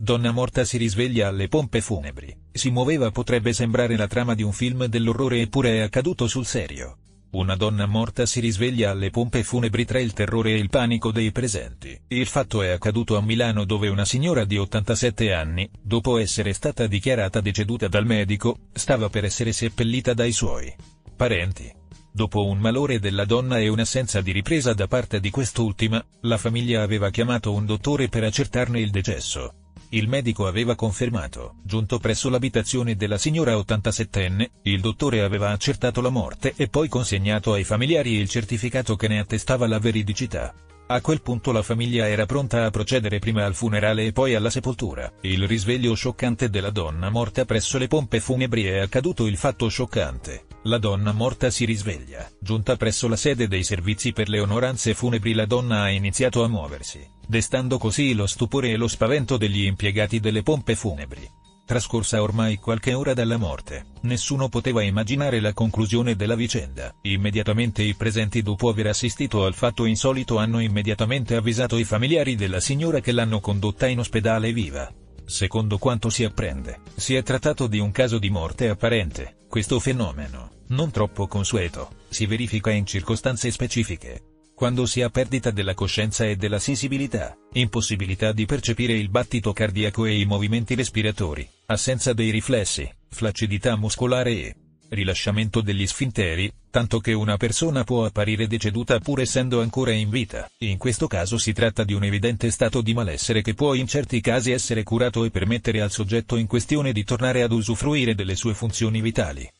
Donna morta si risveglia alle pompe funebri. Si muoveva potrebbe sembrare la trama di un film dell'orrore eppure è accaduto sul serio. Una donna morta si risveglia alle pompe funebri tra il terrore e il panico dei presenti. Il fatto è accaduto a Milano dove una signora di 87 anni, dopo essere stata dichiarata deceduta dal medico, stava per essere seppellita dai suoi parenti. Dopo un malore della donna e un'assenza di ripresa da parte di quest'ultima, la famiglia aveva chiamato un dottore per accertarne il decesso. Il medico aveva confermato, giunto presso l'abitazione della signora 87enne, il dottore aveva accertato la morte e poi consegnato ai familiari il certificato che ne attestava la veridicità. A quel punto la famiglia era pronta a procedere prima al funerale e poi alla sepoltura. Il risveglio scioccante della donna morta presso le pompe funebri. È accaduto il fatto scioccante. La donna morta si risveglia. Giunta presso la sede dei servizi per le onoranze funebri, la donna ha iniziato a muoversi, destando così lo stupore e lo spavento degli impiegati delle pompe funebri. Trascorsa ormai qualche ora dalla morte, nessuno poteva immaginare la conclusione della vicenda. Immediatamente i presenti, dopo aver assistito al fatto insolito, hanno immediatamente avvisato i familiari della signora che l'hanno condotta in ospedale viva. Secondo quanto si apprende, si è trattato di un caso di morte apparente. Questo fenomeno, non troppo consueto, si verifica in circostanze specifiche. Quando si ha perdita della coscienza e della sensibilità, impossibilità di percepire il battito cardiaco e i movimenti respiratori, assenza dei riflessi, flaccidità muscolare e rilasciamento degli sfinteri, tanto che una persona può apparire deceduta pur essendo ancora in vita. In questo caso si tratta di un evidente stato di malessere che può in certi casi essere curato e permettere al soggetto in questione di tornare ad usufruire delle sue funzioni vitali.